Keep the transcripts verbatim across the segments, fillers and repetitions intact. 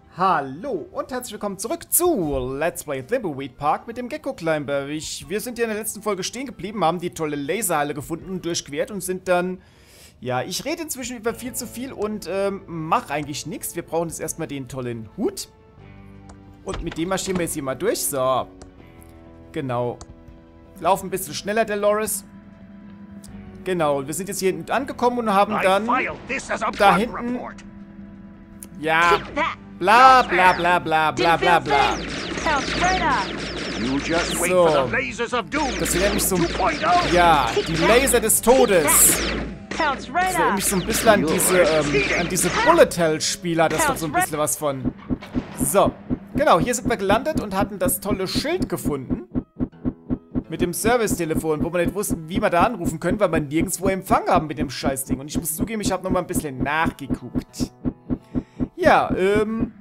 Hallo und herzlich willkommen zurück zu Let's Play Thimbleweed Park mit dem Gecko Climber. Ich, wir sind ja in der letzten Folge stehen geblieben, haben die tolle Laserhalle gefunden und durchquert und sind dann... Ja, ich rede inzwischen über viel zu viel und ähm, mache eigentlich nichts. Wir brauchen jetzt erstmal den tollen Hut. Und mit dem marschieren wir jetzt hier mal durch. So. Genau. Laufen ein bisschen schneller, der Loris. Genau, wir sind jetzt hier hinten angekommen und haben dann da hinten... Ja, bla bla bla bla bla bla bla. So, das sind nämlich so... Ja, die Laser des Todes. Das erinnert mich so ein bisschen an diese, ähm, an diese Bullet Hell-Spiele, hat das doch so ein bisschen was von. So, genau, hier sind wir gelandet und hatten das tolle Schild gefunden. Mit dem Service-Telefon, wo wir nicht wussten, wie wir da anrufen können, weil wir nirgendwo Empfang haben mit dem Scheißding. Und ich muss zugeben, ich habe nochmal ein bisschen nachgeguckt. Ja, ähm...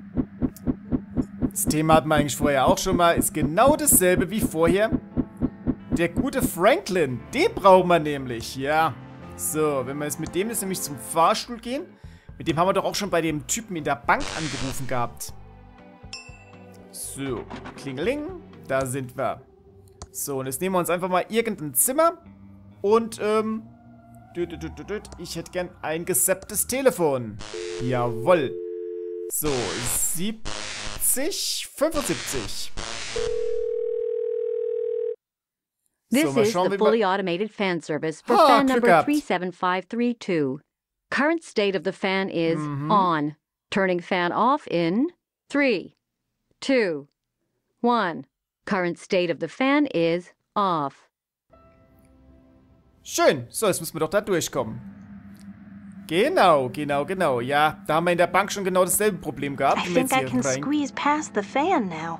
das Thema hatten wir eigentlich vorher auch schon mal. Ist genau dasselbe wie vorher. Der gute Franklin, den brauchen wir nämlich, ja. So, wenn wir jetzt mit dem jetzt nämlich zum Fahrstuhl gehen. Mit dem haben wir doch auch schon bei dem Typen in der Bank angerufen gehabt. So, klingeling. Da sind wir. So, und jetzt nehmen wir uns einfach mal irgendein Zimmer. Und, ähm... ich hätte gern ein gesapptes Telefon. Jawohl. So, siebzig, fünfundsiebzig. This so, is schauen, the fully automated fan service for ah, fan number gehabt. three seven five three two. Current state of the fan is Mhm. on. Turning fan off in three, two, one. Current state of the fan is off. Schön. So, jetzt müssen wir doch da durchkommen. Genau, genau, genau. Ja, da haben wir in der Bank schon genau dasselbe Problem gehabt. I Wenn wir think jetzt I hier can rein- squeeze past the fan now.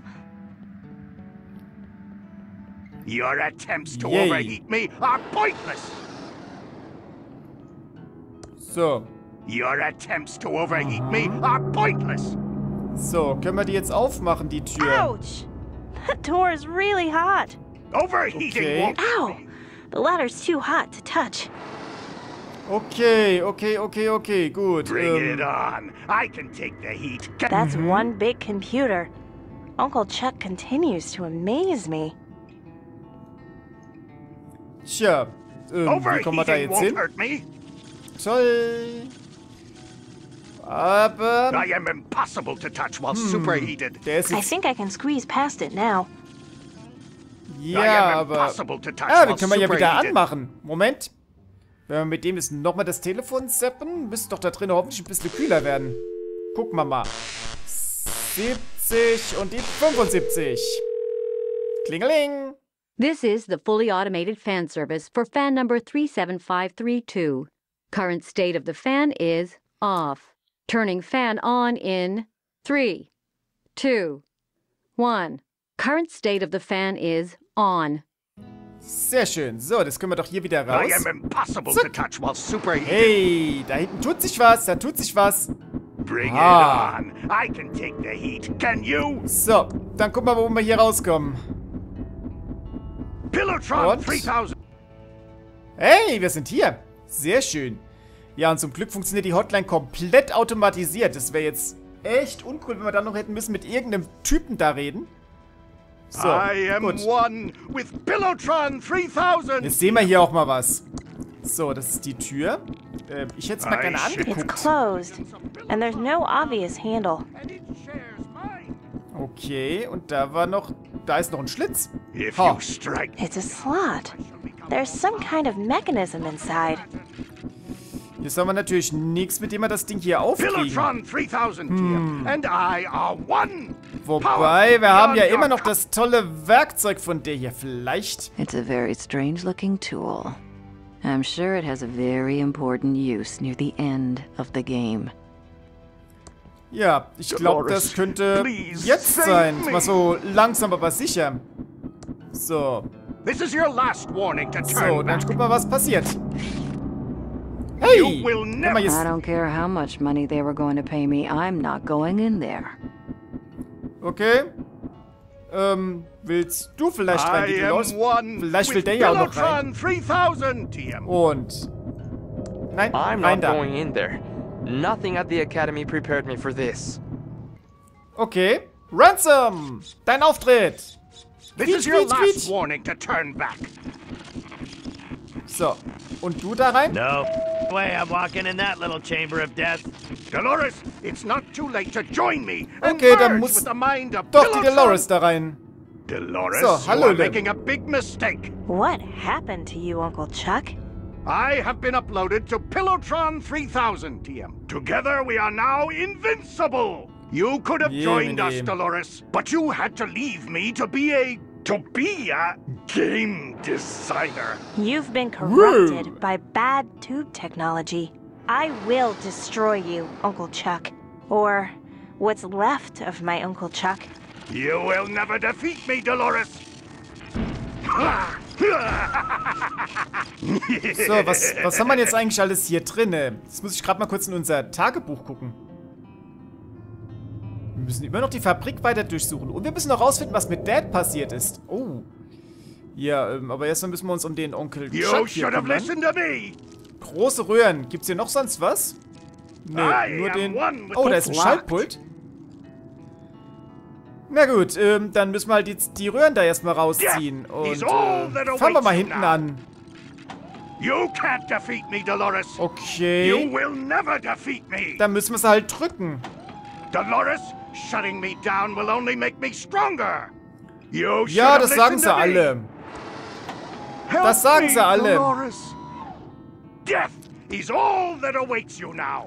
Your attempts to Yay. overheat me are pointless! So. Your attempts to overheat me are pointless! So, können wir die jetzt aufmachen, die Tür? Ouch! That door is really hot. Overheating Okay. won't... Ow! The ladder's too hot to touch. Okay, okay, okay, okay, gut. Bring Ähm, it on. I can take the heat. Can That's one big computer. Uncle Chuck continues to amaze me. tja, ähm, wie kommen wir da Overheating jetzt won't hin? hurt me. Toll. Aber... I am impossible to touch while superheated. Der ist I jetzt... think I can squeeze past it now. I Ja, am aber... impossible to touch Ah, den while können wir ja wieder superheated. anmachen. Moment. Wenn wir mit dem jetzt nochmal das Telefon zappen, müsste doch da drin hoffentlich ein bisschen kühler werden. Gucken wir mal. siebzig und die fünfundsiebzig. Klingeling. This is the fully automated fan service for fan number three seven five three two. Current state of the fan is off. Turning fan on in three, two, one. Current state of the fan is on. Sehr schön. So, das können wir doch hier wieder I raus. am impossible Zuck. to touch while superheated. Hey, da hinten tut sich was. Da tut sich was. Bring Ah. it on. I can take the heat. Can you? So, dann gucken wir, wo wir hier rauskommen. Pillowtron Und? dreitausend. Hey, wir sind hier. Sehr schön. Ja, und zum Glück funktioniert die Hotline komplett automatisiert. Das wäre jetzt echt uncool, wenn wir dann noch hätten müssen mit irgendeinem Typen da reden. So, I am gut. one with Pillowtron dreitausend. Jetzt sehen wir hier auch mal was. So, das ist die Tür. Äh, ich hätte es mal I gerne should- It's angeguckt. closed, and there's no obvious handle. And it shares mine. Okay, und da war noch... Da ist noch ein Schlitz. If Ha. you strike, It's a slot. There's some kind of mechanism inside. Jetzt haben wir natürlich nichts, mit dem wir das Ding hier aufkriegen. Pillowtron dreitausend, T M, and I are one. Wobei, wir haben ja immer noch das tolle Werkzeug von der hier. Vielleicht... It's a very strange looking tool. I'm sure it has a very important use near the end of the game. Ja, ich glaube, Dolores, das könnte please jetzt save sein. me. Mal so langsam, aber sicher. So. This is your last warning to So, turn dann back. guck mal, was passiert. Hey! You will Guck never- mal, I jetzt... don't care how much money they were going to pay me, I'm not going in there. Okay. Ähm, willst du vielleicht rein, I die am los? one Vielleicht will with der ja auch noch rein. Pillowtron dreitausend, T M. Und... Nein, I'm rein not da. going in there. Nothing at the academy prepared me for this. Okay. Ransom! Dein Auftritt! This Quietsch, is your quietsch, last quietsch. warning to turn back. So. Und du da rein? No way I'm walking in that little chamber of death. Dolores, it's not too late to join me and Okay, dann merge muss with the mind of doch die Pillowtron. Dolores da rein. Dolores, So, you hallo, are Lem. making a big mistake. What happened to you, Uncle Chuck? I have been uploaded to Pillowtron three thousand, T M. Together we are now invincible. You could have Yeah, joined us, man. Dolores, but you had to leave me to be a... to be a game designer. You've been corrupted by bad tube technology. I will destroy you, Uncle Chuck. Or what's left of my Uncle Chuck. You will never defeat me, Dolores. So, was, was haben wir jetzt eigentlich alles hier drinne? Jetzt muss ich gerade mal kurz in unser Tagebuch gucken. Wir müssen immer noch die Fabrik weiter durchsuchen. Und wir müssen noch rausfinden, was mit Dad passiert ist. Oh. Ja, ähm, aber erstmal müssen wir uns um den Onkel You Chuck hier should have kümmern. listened to me. Große Röhren. Gibt's hier noch sonst was? Nee, I nur am den... one with Oh, da the ist ein locked. Schaltpult. Na gut, ähm, dann müssen wir halt die, die Röhren da erstmal rausziehen. Death Und is all äh, that fangen wir awaits mal you hinten now. an. You can't defeat me, Dolores. You Okay. will never defeat me. Dann müssen wir es halt drücken. Dolores, shutting me down will only make me stronger. You should Ja, have das sagen listened sie to me. alle. Help Das sagen me, sie alle. Dolores. Death is all that awaits you now.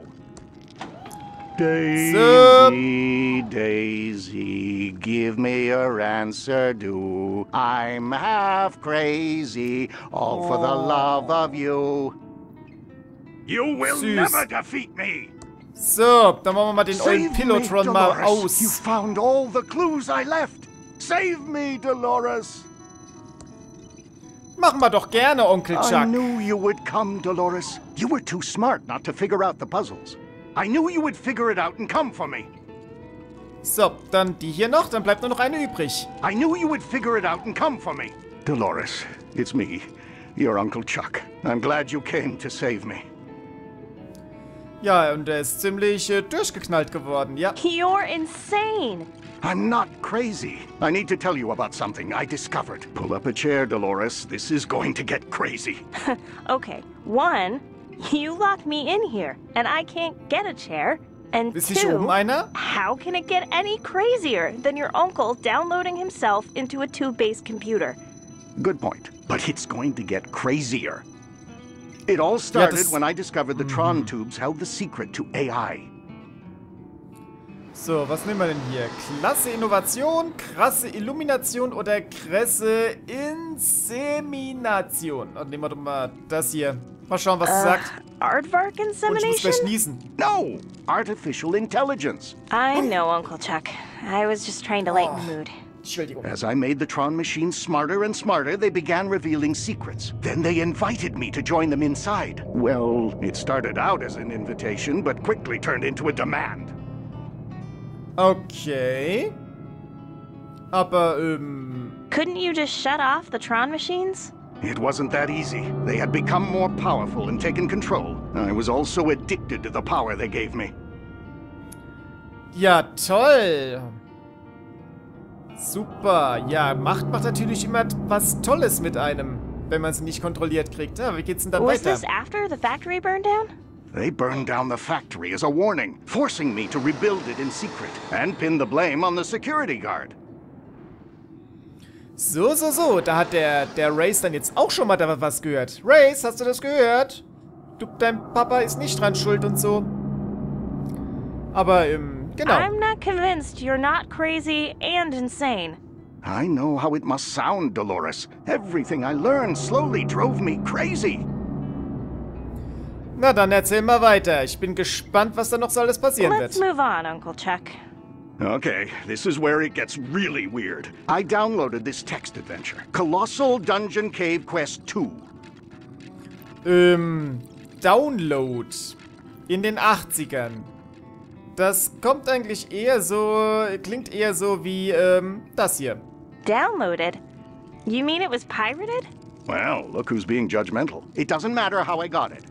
Daisy, Daisy, give me your answer, do. I'm half crazy, all for the love of you. You will Süß. never defeat me. So, dann machen wir mal den Save ollen me, Pillowtron mal Dolores. You aus. found all the clues I left. Save me, Dolores. Machen wir doch gerne, Onkel I Chuck. knew you would come, Dolores. You were too smart not to figure out the puzzles. I knew you would figure it out and come for me. So, dann die hier noch, dann bleibt nur noch eine übrig. I knew you would figure it out and come for me. Dolores, it's me, your Uncle Chuck. I'm glad you came to save me. Ja, und er ist ziemlich äh, durchgeknallt geworden, ja. You're insane. I'm not crazy. I need to tell you about something I discovered. Pull up a chair, Dolores. This is going to get crazy. Okay, one, you locked me in here, and I can't get a chair. And Ist hier oben two, einer? how can it get any crazier than your uncle downloading himself into a tube-based computer? Good point. But it's going to get crazier. It all started das- when I discovered the Tron tubes held the secret to A I. So, was nehmen wir denn hier? Klasse Innovation, krasse Illumination oder krasse Insemination? Und nehmen wir doch mal das hier. Mal schauen, was es sagt. Aardvark Und ich muss gleich insemination? niesen. No! Artificial intelligence. I know, Uncle Chuck. I was just trying to lighten the mood. Entschuldigung. As I made the Tron machines smarter and smarter, they began revealing secrets. Then they invited me to join them inside. Well, it started out as an invitation, but quickly turned into a demand. Okay. Aber, ähm... Couldn't you just shut off the Tron machines? It wasn't that easy. They had become more powerful and taken control. I was also addicted to the power they gave me. Ja, toll. Super. Ja, Macht macht natürlich immer was Tolles mit einem, wenn man sie nicht kontrolliert kriegt. Ja, wie geht's denn dann Was weiter? this after the factory burned down? They burned down the factory as a warning, forcing me to rebuild it in secret and pin the blame on the security guard. So, so, so. Da hat der, der Race dann jetzt auch schon mal da was gehört. Race, hast du das gehört? Du, dein Papa ist nicht dran schuld und so. Aber, ähm, genau. I'm not convinced you're not crazy and insane. I know how it must sound, Dolores. Everything I learned slowly drove me crazy. Na dann erzähl mal weiter. Ich bin gespannt, was da noch so alles passieren Let's wird. move on, Uncle Chuck. Okay, this is where it gets really weird. I downloaded this text adventure, Colossal Dungeon Cave Quest two. Ähm, Download. In den achtzigern. Das kommt eigentlich eher so, klingt eher so wie, ähm, das hier. Downloaded? You mean it was pirated? Well, look who's being judgmental. It doesn't matter how I got it.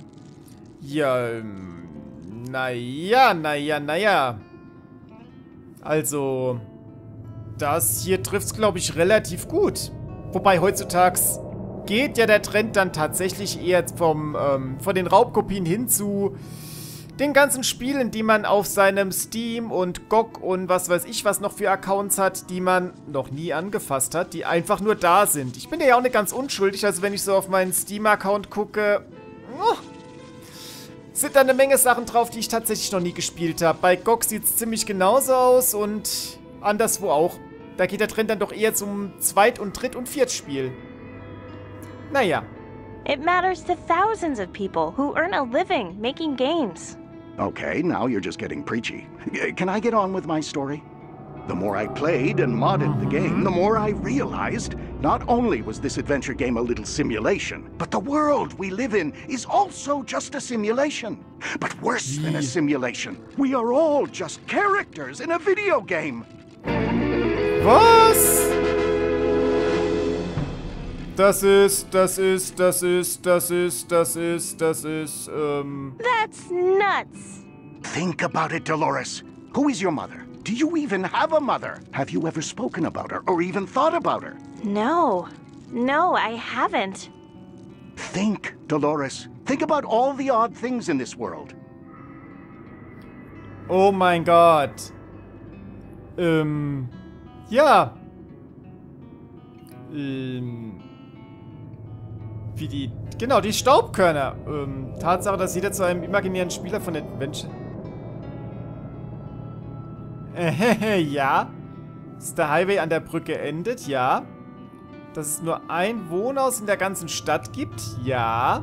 Ja, ähm, naja, naja, naja. Also, das hier trifft's, glaube ich, relativ gut. Wobei heutzutage geht ja der Trend dann tatsächlich eher vom, ähm, von den Raubkopien hin zu den ganzen Spielen, die man auf seinem Steam und G O G und was weiß ich was noch für Accounts hat, die man noch nie angefasst hat, die einfach nur da sind. Ich bin ja auch nicht ganz unschuldig, also wenn ich so auf meinen Steam-Account gucke, oh, sind da eine Menge Sachen drauf, die ich tatsächlich noch nie gespielt habe. Bei G O G sieht es ziemlich genauso aus und anderswo auch. Da geht der Trend dann doch eher zum Zweit- und Dritt- und Viertspiel. Naja. It matters to thousands of people who earn a living making games. Okay, now you're just getting preachy. Can I get on with my story? The more I played and modded the game, the more I realized not only was this adventure game a little simulation, but the world we live in is also just a simulation. But worse than a simulation, we are all just characters in a video game. Was? Das ist, das ist, das ist, das ist, das ist, das ist, ähm... That's nuts. Think about it, Dolores. Who is your mother? Do you even have a mother? Have you ever spoken about her or even thought about her? No. No, I haven't. Think, Dolores. Think about all the odd things in this world. Oh mein Gott. Ähm... Ja. Ähm... Wie die... Genau, die Staubkörner. Ähm, Tatsache, dass jeder zu einem imaginären Spieler von Adventure... Äh, ja. Dass der Highway an der Brücke endet, ja. Dass es nur ein Wohnhaus in der ganzen Stadt gibt, ja.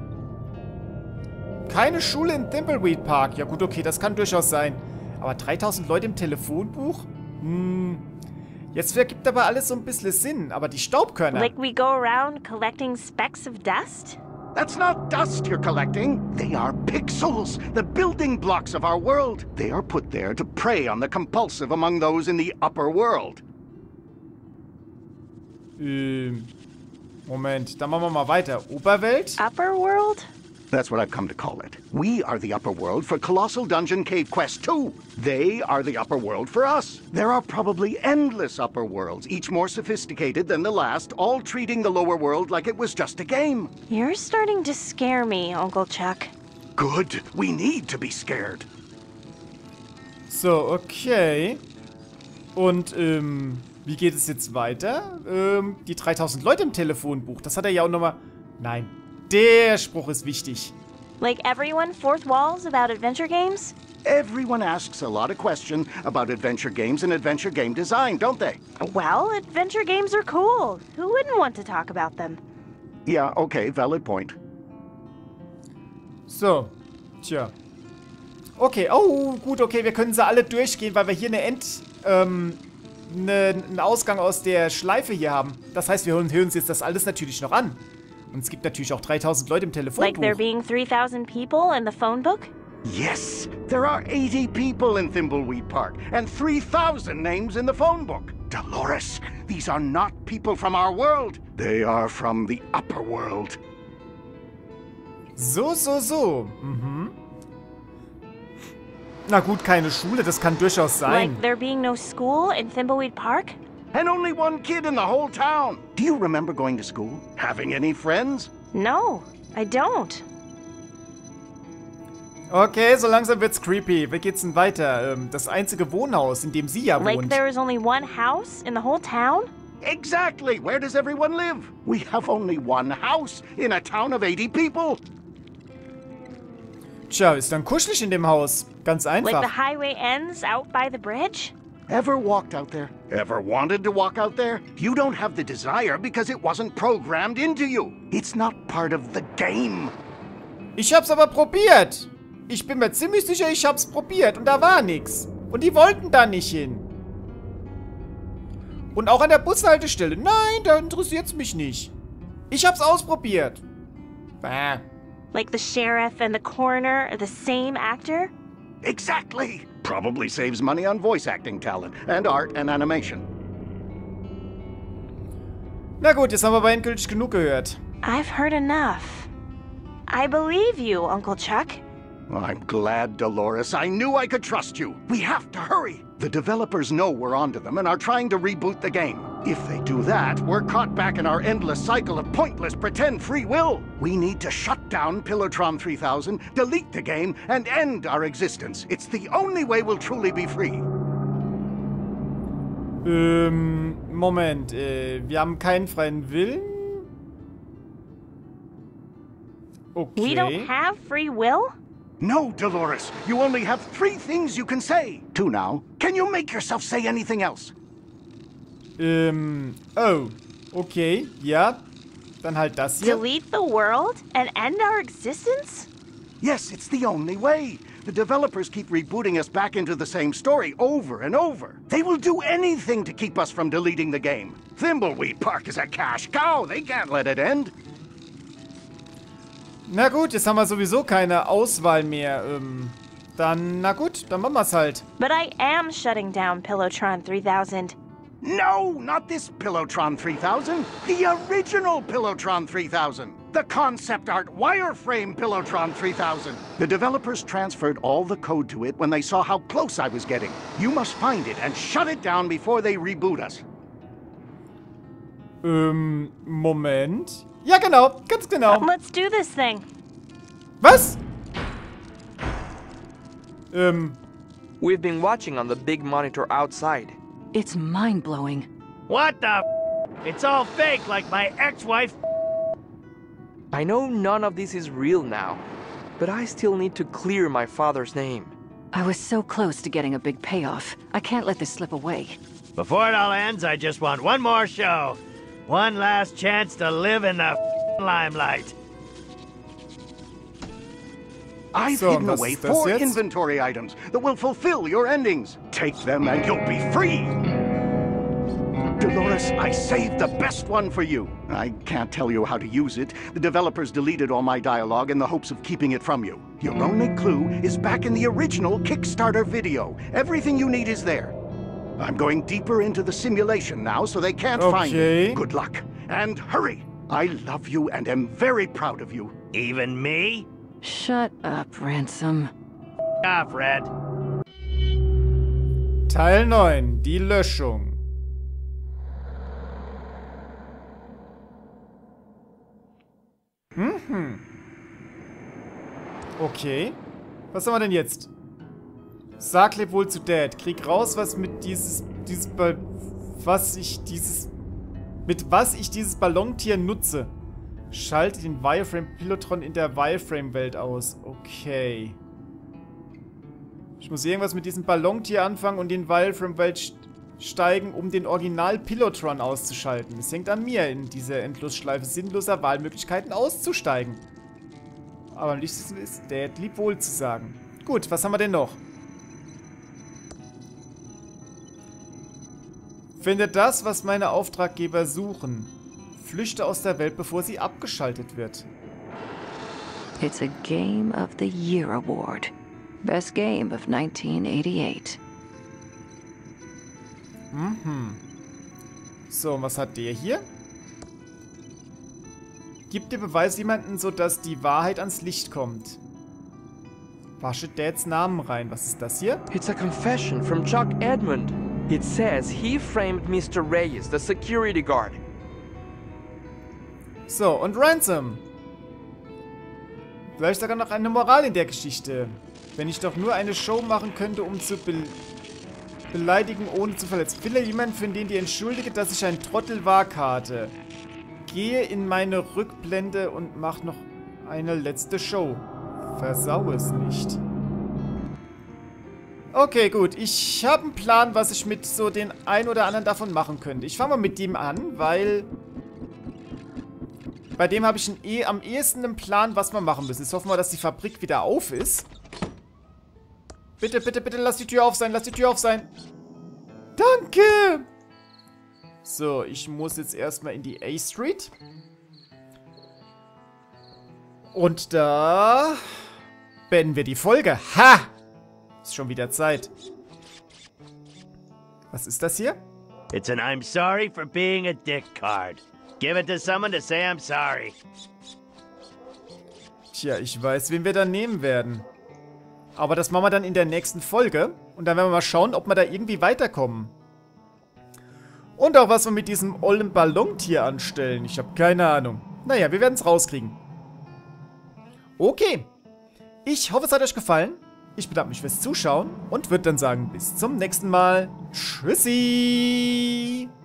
Keine Schule in Thimbleweed Park. Ja gut, okay, das kann durchaus sein. Aber dreitausend Leute im Telefonbuch? Hm... Jetzt ergibt aber alles so ein bisschen Sinn, aber die Staubkörner... Like we go around collecting specks of dust? That's not dust you're collecting. They are pixels, the building blocks of our world. They are put there to prey on the compulsive among those in the upper world. Ähm... Moment, dann machen wir mal weiter. Oberwelt? Upper world? That's what I've come to call it. We are the upper world for Colossal Dungeon Cave Quest two. They are the upper world for us. There are probably endless upper worlds, each more sophisticated than the last, all treating the lower world like it was just a game. You're starting to scare me, Uncle Chuck. Good. We need to be scared. So, okay. Und, ähm, wie geht es jetzt weiter? Ähm, die dreitausend Leute im Telefonbuch, das hat er ja auch nochmal... Nein. Der Spruch ist wichtig. Like everyone fourth walls about adventure games? Everyone asks a lot of questions about adventure games and adventure game design, don't they? Well, adventure games are cool. Who wouldn't want to talk about them? Yeah, okay, valid point. So, tja. Okay, oh, gut, okay, wir können sie alle durchgehen, weil wir hier eine End, ähm, eine, einen Ausgang aus der Schleife hier haben. Das heißt, wir hören, hören uns jetzt das alles natürlich noch an. Und es gibt natürlich auch dreitausend Leute im Telefonbuch. Like there being three thousand people in the phone book? Yes, there are eighty people in Thimbleweed Park and three thousand names in the phone book. Dolores, these are not people from our world. They are from the upper world. So, so, so. Mhm. Na gut, keine Schule, das kann durchaus sein. Like there being no school in Thimbleweed Park? And only one kid in the whole town. Do you remember going to school? Having any friends? No, I don't. Okay, so langsam wird's creepy. Wie geht's denn weiter? Ähm, das einzige Wohnhaus, in dem sie ja Like wohnt. there is only one house in the whole town? Exactly. Where does everyone live? We have only one house in a town of eighty people. Tja, ist dann kuschelig in dem Haus. Ganz Like the einfach. highway ends out by the bridge? Ever walked out there? Ever wanted to walk out there? You don't have the desire because it wasn't programmed into you. It's not part of the game. Ich hab's aber probiert. Ich bin mir ziemlich sicher, ich hab's probiert und da war nix. Und die wollten da nicht hin. Und auch an der Bushaltestelle. Nein, da interessiert's mich nicht. Ich hab's ausprobiert. Bah. Like the sheriff and the coroner are the same actor? Exactly. Probably saves money on voice acting talent and art and animation. Na gut, jetzt haben wir aber endgültig genug gehört. I've heard enough. I believe you, Uncle Chuck. I'm glad, Dolores. I knew I could trust you. We have to hurry. The developers know we're onto them and are trying to reboot the game. If they do that, we're caught back in our endless cycle of pointless pretend free will. We need to shut down Pillotron three thousand, delete the game, and end our existence. It's the only way we'll truly be free. Ähm, Moment. Äh, wir haben keinen freien Willen? Okay. We don't have free will? No, Dolores. You only have three things you can say. Two now. Can you make yourself say anything else? Ähm, oh. Okay, ja. Dann halt das hier. Delete the world and end our existence? Yes, it's the only way. The developers keep rebooting us back into the same story over and over. They will do anything to keep us from deleting the game. Thimbleweed Park is a cash cow. They can't let it end. Na gut, jetzt haben wir sowieso keine Auswahl mehr. Ähm, dann, na gut, dann machen wir's halt. But I am shutting down Pillotron three thousand. No, not this Pillotron three thousand. The original Pillotron three thousand. The concept art wireframe Pillotron three thousand. The developers transferred all the code to it when they saw how close I was getting. You must find it and shut it down before they reboot us. Ähm, Moment. Ja, genau, ganz genau. Let's do this thing. Was? Ähm. We've been watching on the big monitor outside. It's mind-blowing. What the f? It's all fake, like my ex-wife. I know none of this is real now, but I still need to clear my father's name. I was so close to getting a big payoff. I can't let this slip away. Before it all ends, I just want one more show. One last chance to live in the f limelight. I've So, hidden was away ist das four jetzt? inventory items that will fulfill your endings. Take them and you'll be free. Dolores, I saved the best one for you. I can't tell you how to use it. The developers deleted all my dialogue in the hopes of keeping it from you. Your only clue is back in the original Kickstarter video. Everything you need is there. I'm going deeper into the simulation now so they can't find Okay. you. Good luck. And hurry. I love you and am very proud of you. Even me? Shut up, Ransom. Off, Red. Teil neun, die Löschung. Mhm. Okay. Was haben wir denn jetzt? Sag leb wohl zu Dad. Krieg raus, was mit dieses... dieses Ball... Was ich dieses... Mit was ich dieses Ballontier nutze. Schalte den Wireframe-Pilotron in der Wireframe-Welt aus. Okay. Ich muss irgendwas mit diesem Ballontier anfangen und den Wireframe-Welt steigen, um den Original-Pilotron auszuschalten. Es hängt an mir, in dieser Endlosschleife sinnloser Wahlmöglichkeiten auszusteigen. Aber am liebsten ist Dad lieb wohl zu sagen. Gut, was haben wir denn noch? Finde das, was meine Auftraggeber suchen. Flüchte aus der Welt, bevor sie abgeschaltet wird. It's a Game of the Year award. Best game of nineteen eighty-eight. Mhm. So, und was hat der hier? Gib dir Beweis jemanden, sodass die Wahrheit ans Licht kommt. Wasche Dads Namen rein. Was ist das hier? It's a confession from Chuck Edmund. It says he framed Mister Reyes, the security guard. So, und Ransom. Vielleicht sogar noch eine Moral in der Geschichte. Wenn ich doch nur eine Show machen könnte, um zu be beleidigen, ohne zu verletzen. Finde jemanden, für den die entschuldige, dass ich ein Trottel war, Karte. Gehe in meine Rückblende und mach noch eine letzte Show. Versau es nicht. Okay, gut. Ich habe einen Plan, was ich mit so den ein oder anderen davon machen könnte. Ich fange mal mit dem an, weil... Bei dem habe ich ein eh am ehesten einen Plan, was wir machen müssen. Jetzt hoffen wir, dass die Fabrik wieder auf ist. Bitte, bitte, bitte, lass die Tür auf sein. Lass die Tür auf sein. Danke! So, ich muss jetzt erstmal in die A Street. Und da beenden wir die Folge. Ha! Ist schon wieder Zeit. Was ist das hier? It's an I'm sorry for being a dick card. Give it to someone to say I'm sorry. Tja, ich weiß, wen wir da nehmen werden. Aber das machen wir dann in der nächsten Folge. Und dann werden wir mal schauen, ob wir da irgendwie weiterkommen. Und auch was wir mit diesem ollen Ballontier anstellen. Ich habe keine Ahnung. Naja, wir werden es rauskriegen. Okay. Ich hoffe, es hat euch gefallen. Ich bedanke mich fürs Zuschauen und würde dann sagen, bis zum nächsten Mal. Tschüssi!